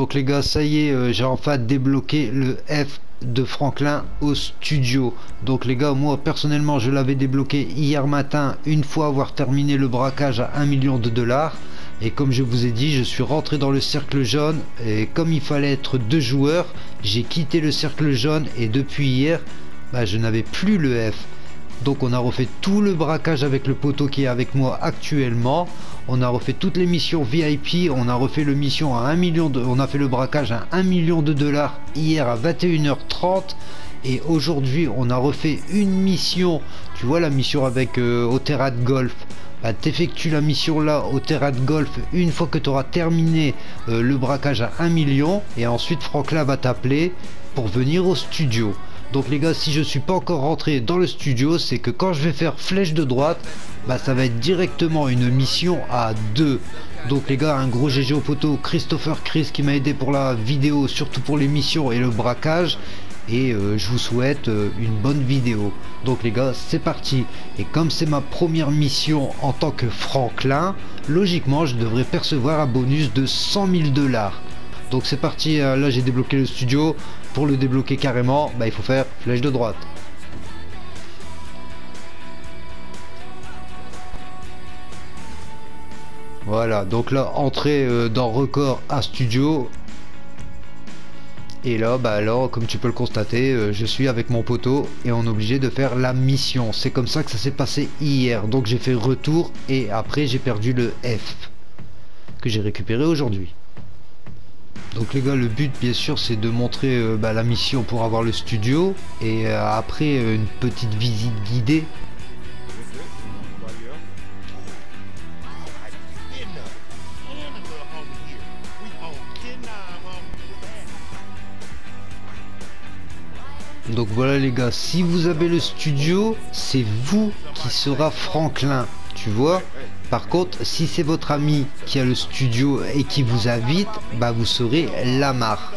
Donc les gars, ça y est, j'ai enfin débloqué le F de Franklin au studio. Donc les gars, moi personnellement je l'avais débloqué hier matin, une fois avoir terminé le braquage à 1 million de dollars. Et comme je vous ai dit, je suis rentré dans le cercle jaune, et comme il fallait être 2 joueurs, j'ai quitté le cercle jaune, et depuis hier, bah, je n'avais plus le F. Donc on a refait tout le braquage avec le poteau qui est avec moi actuellement. On a refait toutes les missions VIP, on a refait le mission à 1 million de... On a fait le braquage à 1 million de dollars hier à 21h30. Et aujourd'hui on a refait une mission. Tu vois la mission avec au terrain de golf. Bah, t'effectues la mission là au terrain de golf une fois que tu auras terminé le braquage à 1 million. Et ensuite Franklin va t'appeler pour venir au studio. Donc les gars, si je suis pas encore rentré dans le studio, c'est que quand je vais faire flèche de droite, bah ça va être directement une mission à 2. Donc les gars, un gros GG au poteau, Christopher Chris qui m'a aidé pour la vidéo, surtout pour les missions et le braquage. Et je vous souhaite une bonne vidéo. Donc les gars, c'est parti. Et comme c'est ma première mission en tant que Franklin, logiquement je devrais percevoir un bonus de 100 000 dollars. Donc c'est parti, là j'ai débloqué le studio. Pour le débloquer carrément, bah, il faut faire flèche de droite. Voilà, donc là, entrée dans record à studio. Et là, bah alors, comme tu peux le constater, je suis avec mon poteau et on est obligé de faire la mission. C'est comme ça que ça s'est passé hier. Donc j'ai fait retour et après j'ai perdu le F que j'ai récupéré aujourd'hui. Donc les gars, le but bien sûr c'est de montrer la mission pour avoir le studio et après une petite visite guidée. Donc voilà les gars, si vous avez le studio, c'est vous qui sera Franklin, tu vois. Par contre, si c'est votre ami qui a le studio et qui vous invite, bah vous serez Lamar.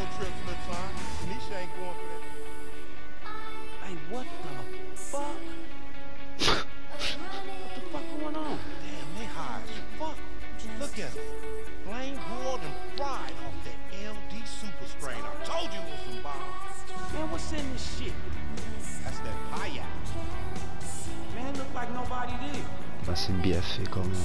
Bah, c'est bien fait quand même.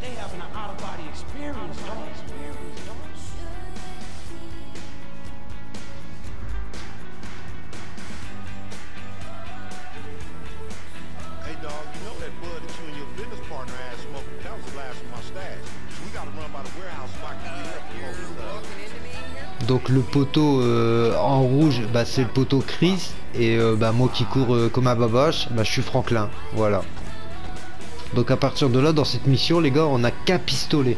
Donc le poteau en rouge, bah, c'est le poteau Chris et bah, moi qui cours comme un babache, bah, je suis Franklin, voilà. Donc à partir de là, dans cette mission les gars, on a qu'un pistolet.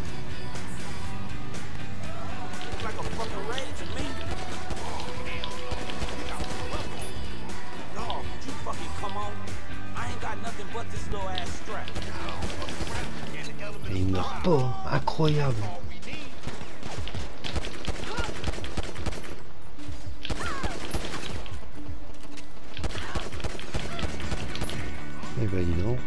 Et il meurt pas, hein. Incroyable. Et bah dis donc.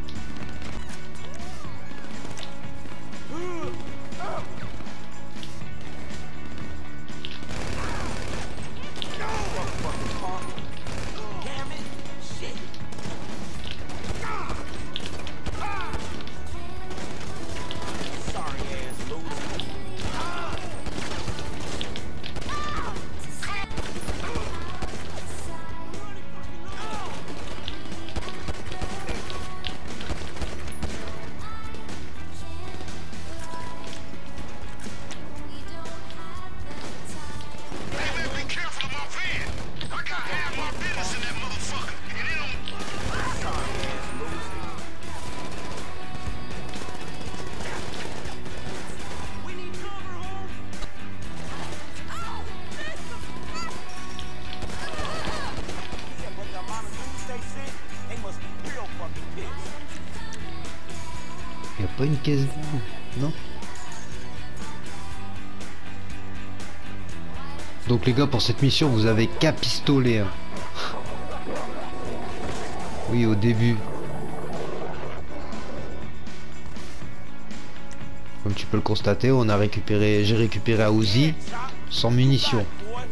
Il n'y a pas une caisse d'eau, non? Donc les gars, pour cette mission, vous avez qu'un pistolet. Hein. Oui, au début. Comme tu peux le constater, j'ai récupéré à Uzi sans munitions.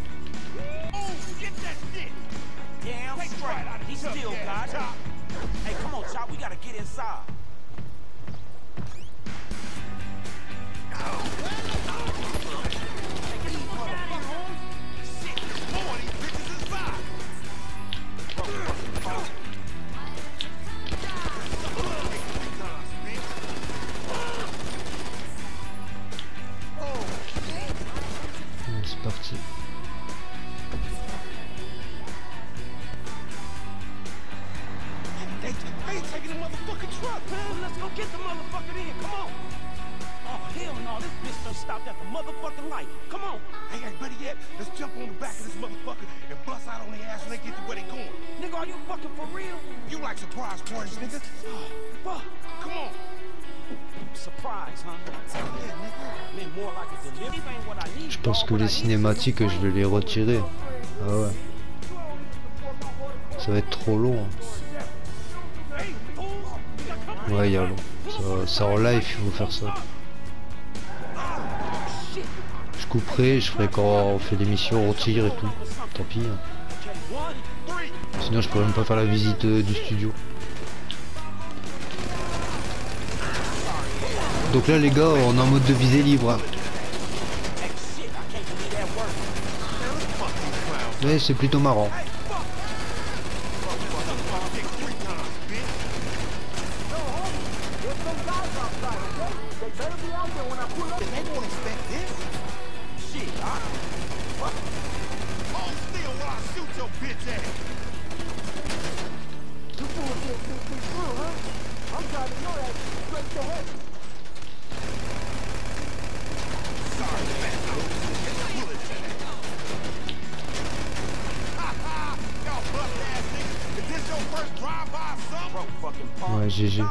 C'est parti. They taking the motherfucking truck, man. Let's go get the motherfucker in. Come on. Oh, hell no. This bitch done stopped at the motherfucking light. Come on. Hey, better yet, let's jump on the back of this motherfucker and bust out on their ass when they get to where they going. Nigga, are you fucking for real? You like surprise parties, nigga? Oh, fuck. Come on. Surprise, huh? Yeah, nigga. Man, more like a delivery ain't what I need. Je pense que les cinématiques, je vais les retirer. Ah ouais. Ça va être trop long. Hein. Ouais, il y a long. Ça en live, il faut faire ça. Je couperai, je ferai quand on fait l'émission, on tire et tout. Tant pis. Hein. Sinon, je pourrais même pas faire la visite du studio. Donc là, les gars, on est en mode de visée libre. Hein. Mais c'est plutôt marrant. Ouais, GG.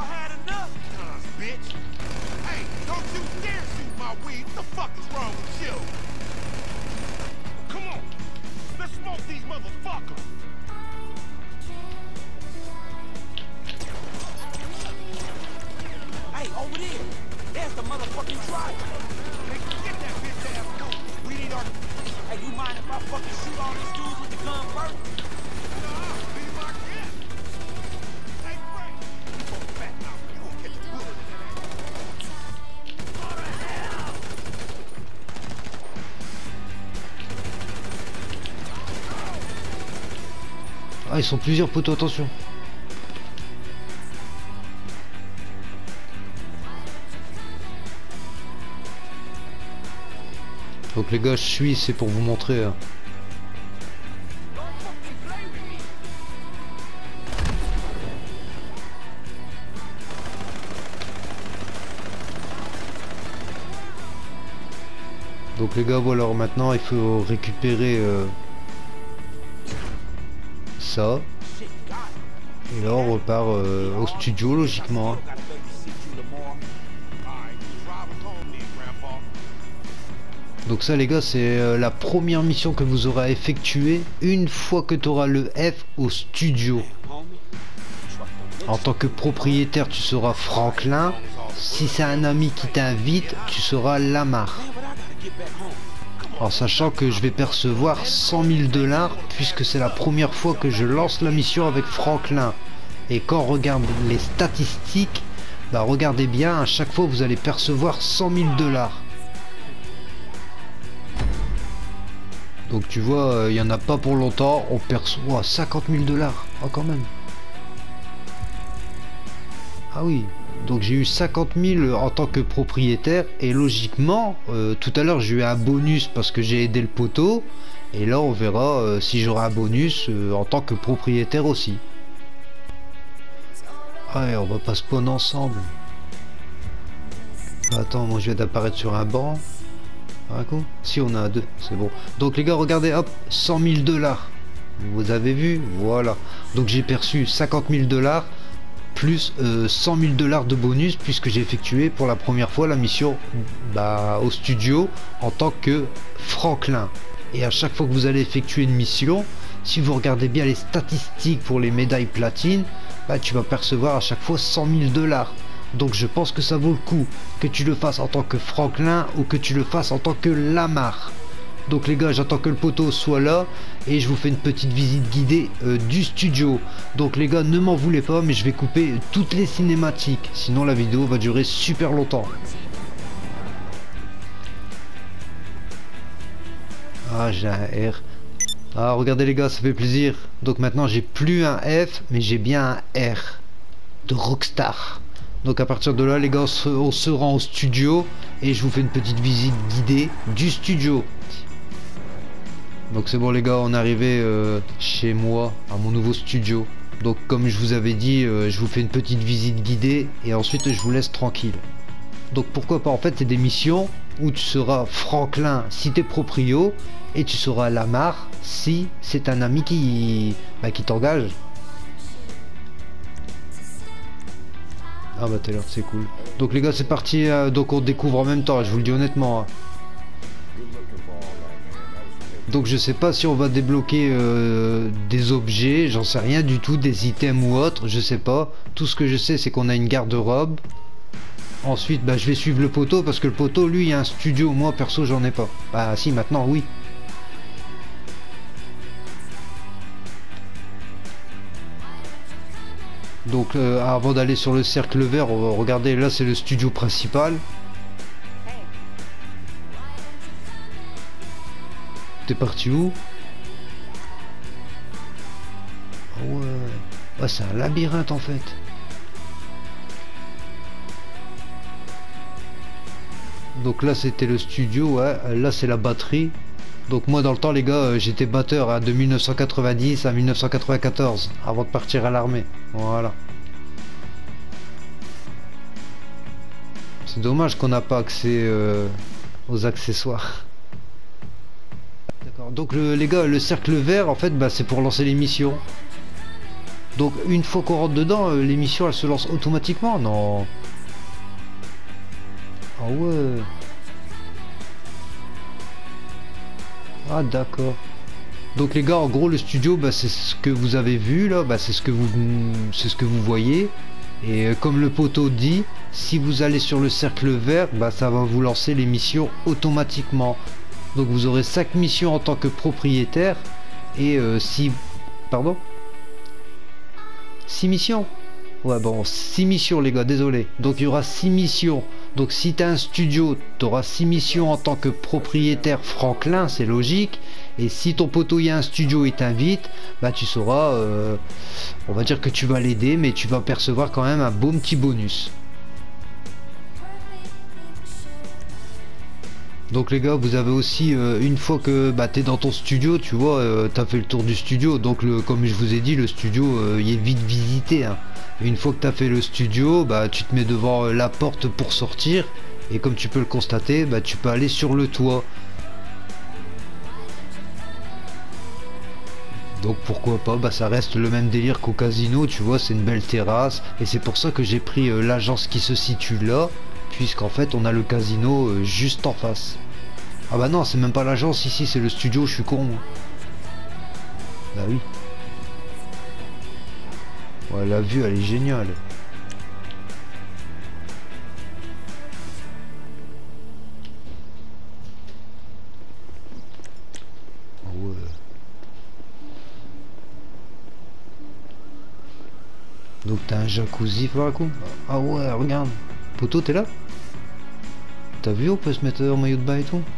Ah, ils sont plusieurs poteaux, attention. Donc les gars, je suis, c'est pour vous montrer. Hein. Donc les gars, voilà, alors maintenant il faut récupérer ça. Et là on repart au studio logiquement. Donc ça les gars, c'est la première mission que vous aurez à effectuer une fois que tu auras le F au studio. En tant que propriétaire, tu seras Franklin. Si c'est un ami qui t'invite, tu seras Lamar. En sachant que je vais percevoir 100 000 $ puisque c'est la première fois que je lance la mission avec Franklin. Et quand on regarde les statistiques, bah regardez bien, à chaque fois vous allez percevoir 100 000 $. Donc tu vois, il n'y en a pas pour longtemps, on perçoit 50 000 $. Oh quand même. Ah oui, donc j'ai eu 50 000 en tant que propriétaire et logiquement, tout à l'heure j'ai eu un bonus parce que j'ai aidé le poteau. Et là on verra si j'aurai un bonus en tant que propriétaire aussi. Ouais, on va pas spawn ensemble. Attends, moi je viens d'apparaître sur un banc. Un coup. Si on a deux, c'est bon. Donc les gars, regardez, hop, 100 000 $. Vous avez vu, voilà. Donc j'ai perçu 50 000 $ plus 100 000 $ de bonus puisque j'ai effectué pour la première fois la mission au studio en tant que Franklin. Et à chaque fois que vous allez effectuer une mission, si vous regardez bien les statistiques pour les médailles platine, bah, tu vas percevoir à chaque fois 100 000 $. Donc je pense que ça vaut le coup que tu le fasses en tant que Franklin ou que tu le fasses en tant que Lamar. Donc les gars, j'attends que le poteau soit là et je vous fais une petite visite guidée du studio. Donc les gars, ne m'en voulez pas, mais je vais couper toutes les cinématiques, sinon la vidéo va durer super longtemps. Ah, j'ai un R. Ah, regardez les gars, ça fait plaisir. Donc maintenant j'ai plus un F, mais j'ai bien un R de Rockstar. Donc à partir de là les gars, on se rend au studio et je vous fais une petite visite guidée du studio. Donc c'est bon les gars, on est arrivé chez moi, à mon nouveau studio. Donc comme je vous avais dit, je vous fais une petite visite guidée et ensuite je vous laisse tranquille. Donc pourquoi pas, en fait c'est des missions où tu seras Franklin si t'es proprio et tu seras Lamar si c'est un ami qui t'engage. Ah bah t'es là, c'est cool. Donc les gars c'est parti, donc on découvre en même temps, je vous le dis honnêtement. Hein. Donc je sais pas si on va débloquer des objets, j'en sais rien du tout, des items ou autres, je sais pas. Tout ce que je sais c'est qu'on a une garde-robe. Ensuite bah, je vais suivre le poteau parce que le poteau lui il a un studio, moi perso j'en ai pas. Bah si maintenant oui. Donc avant d'aller sur le cercle vert, on va regarder, là c'est le studio principal. T'es parti où? Oh ouais, ouais c'est un labyrinthe en fait. Donc là c'était le studio, ouais. Là c'est la batterie. Donc moi dans le temps les gars j'étais batteur hein, de 1990 à 1994 avant de partir à l'armée. Voilà. C'est dommage qu'on n'a pas accès aux accessoires. D'accord, donc les gars, le cercle vert en fait bah, c'est pour lancer les missions. Donc une fois qu'on rentre dedans, les missions elles se lancent automatiquement, non? Ah ouais. Ah d'accord. Donc les gars, en gros le studio bah, c'est ce que vous avez vu là, bah, c'est ce que vous voyez. Et comme le poteau dit, si vous allez sur le cercle vert, bah, ça va vous lancer les missions automatiquement. Donc vous aurez 5 missions en tant que propriétaire et 6 missions. Ouais bon 6 missions les gars, désolé. Donc il y aura 6 missions. Donc si tu as un studio, tu auras 6 missions en tant que propriétaire Franklin, c'est logique. Et si ton poteau y a un studio et t'invite, bah tu sauras, on va dire que tu vas l'aider, mais tu vas percevoir quand même un beau petit bonus. Donc les gars, vous avez aussi une fois que bah, t'es dans ton studio, tu vois, t'as fait le tour du studio, donc comme je vous ai dit, le studio il est vite visité. Hein. Une fois que t'as fait le studio, bah tu te mets devant la porte pour sortir, et comme tu peux le constater, bah tu peux aller sur le toit. Donc pourquoi pas, bah ça reste le même délire qu'au casino, tu vois, c'est une belle terrasse, et c'est pour ça que j'ai pris l'agence qui se situe là. Puisqu'en fait on a le casino juste en face. Ah bah non c'est même pas l'agence ici, c'est le studio, je suis con moi. Bah oui. Ouais la vue elle est géniale. Ouais. Donc t'as un jacuzzi par coup. Ah ouais regarde. Poteau t'es là? T'as vu on peut se mettre en maillot de bain et tout?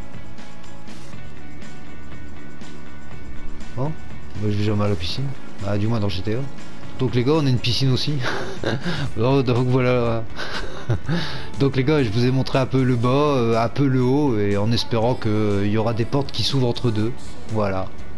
Bon, moi je vais jamais à la piscine. Ah du moins dans GTA. Donc les gars on a une piscine aussi. Donc voilà. Donc les gars je vous ai montré un peu le bas, un peu le haut et en espérant qu'il y aura des portes qui s'ouvrent entre deux. Voilà.